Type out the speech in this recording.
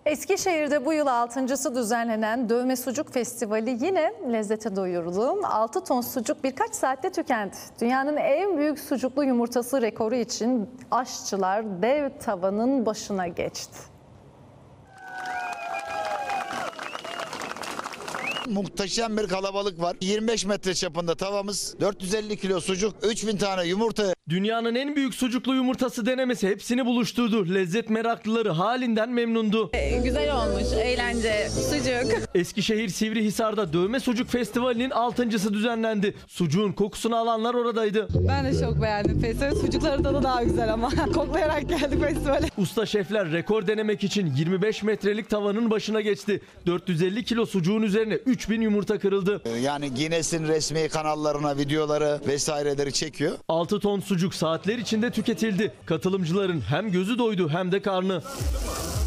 Eskişehir'de bu yıl 6.'sı düzenlenen Dövme Sucuk Festivali yine lezzete doyuruldu. 6 ton sucuk birkaç saatte tükendi. Dünyanın en büyük sucuklu yumurtası rekoru için aşçılar dev tavanın başına geçti. Muhteşem bir kalabalık var. 25 metre çapında tavamız, 450 kilo sucuk, 3000 tane yumurta. Dünyanın en büyük sucuklu yumurtası denemesi hepsini buluşturdu. Lezzet meraklıları halinden memnundu. Güzel olmuş, eğlence, sucuk. Eskişehir Sivrihisar'da Dövme Sucuk Festivali'nin 6.'sı düzenlendi. Sucuğun kokusunu alanlar oradaydı. Ben de çok beğendim festivali. Sucukları tadı daha güzel ama. Koklayarak geldik festivale. Usta şefler rekor denemek için 25 metrelik tavanın başına geçti. 450 kilo sucuğun üzerine 3000 yumurta kırıldı. Yani Guinness'in resmi kanallarına videoları vesaireleri çekiyor. 6 ton sucuk saatler içinde tüketildi. Katılımcıların hem gözü doydu hem de karnı.